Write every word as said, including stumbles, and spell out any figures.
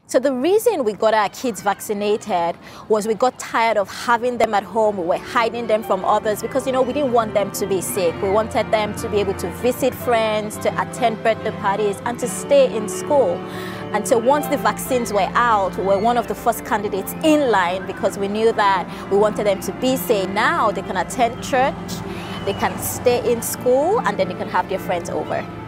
So the reason we got our kids vaccinated was we got tired of having them at home. We were hiding them from others because, you know, we didn't want them to be sick. We wanted them to be able to visit friends, to attend birthday parties, and to stay in school. And so once the vaccines were out, we were one of the first candidates in line because we knew that we wanted them to be safe. Now they can attend church, they can stay in school, and then they can have their friends over.